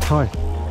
Hai!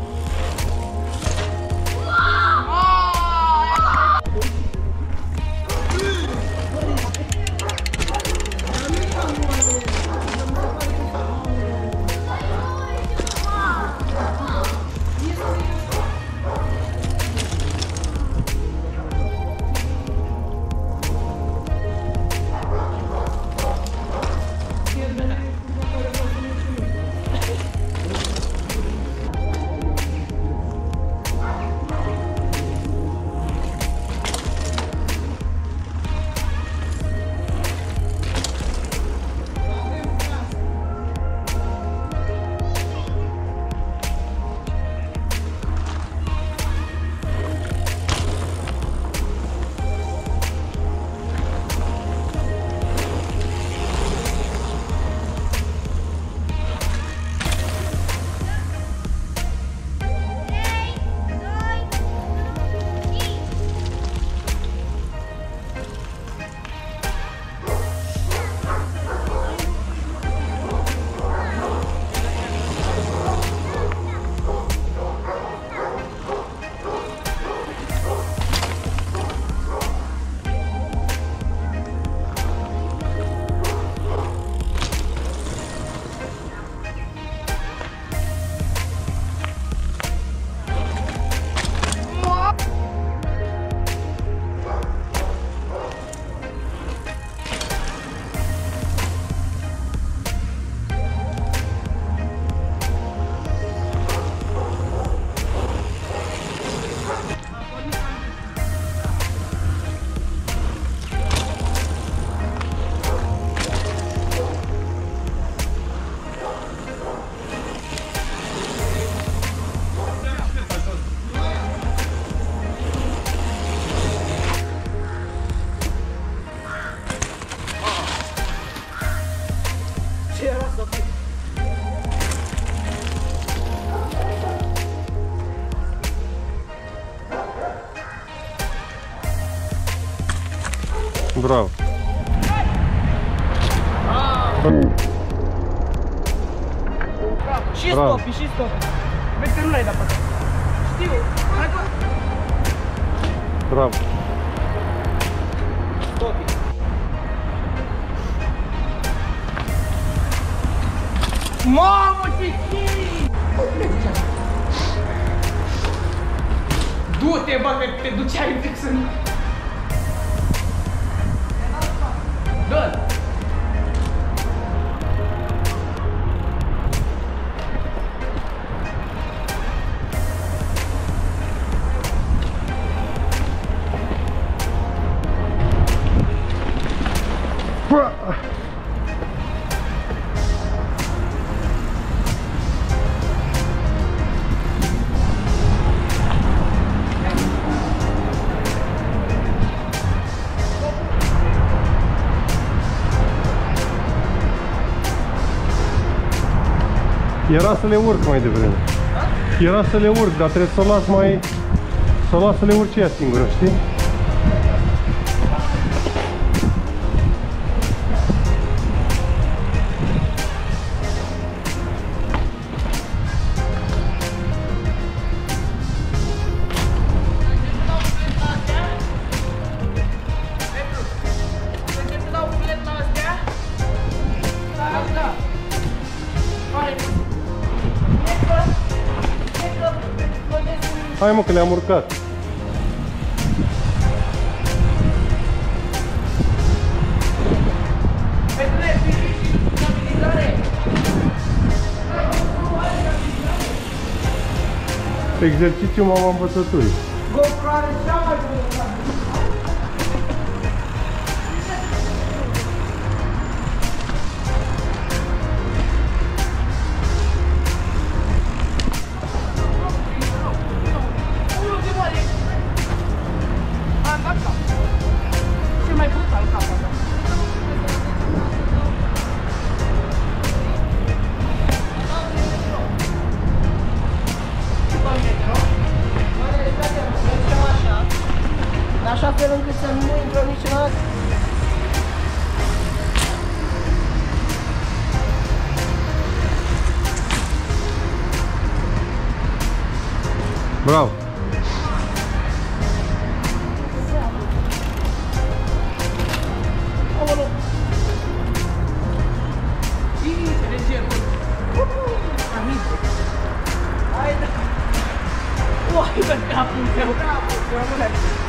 Bravo! Și stopi, și stopi. Vezi că nu l-ai dat pe acolo. Știu, hai că... Bravo! Stopi. Mamă, ce chii! Du-te, bă, că te duceai fix în... Dă-l! Era să le urc mai devreme. Era să le urc, dar trebuie să o las mai... Să o las să le urce ea singură, știi? Hai mă, că le-am urcat. Exercițiu mama învățăturii. GoPro are cea mai bună. Bravo! Aoleu! Iniție, leger! Hai da! Uai, bă, capul meu! Capul meu, bă!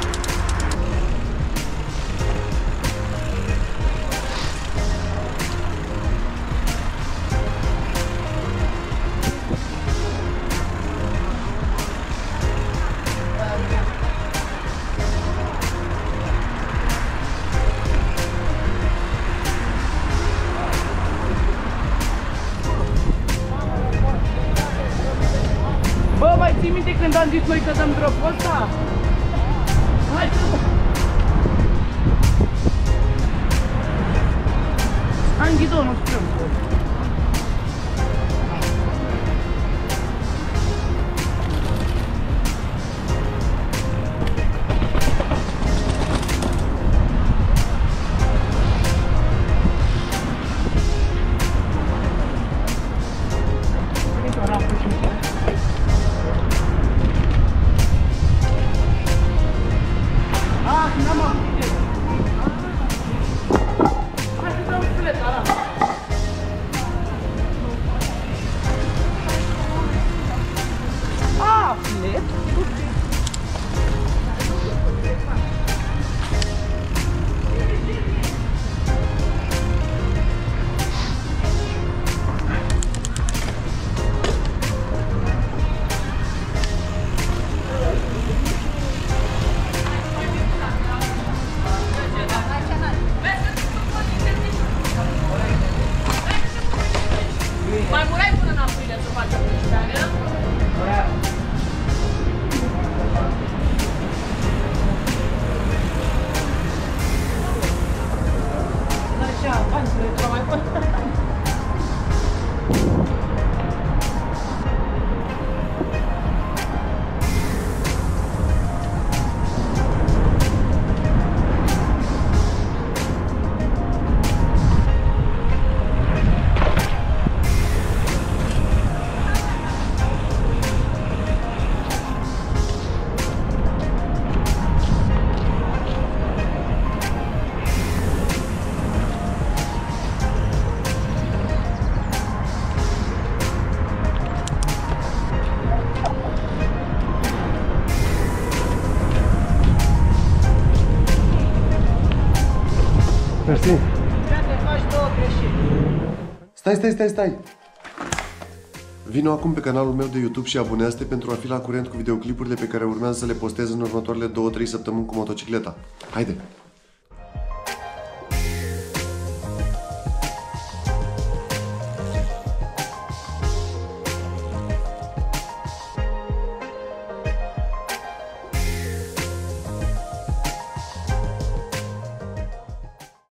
Bă, mai ții minte când am zis noi că dăm drop-ul ăsta? Hai să... Am ghidonul strâmb. Mai murai până în aprilie să facem mișcarea? Așa, hai să le trau mai până. Mersi. Te faci două greșeli. Stai! Vino acum pe canalul meu de YouTube și abonează-te pentru a fi la curent cu videoclipurile pe care urmează să le postez în următoarele 2-3 săptămâni cu motocicleta. Haide!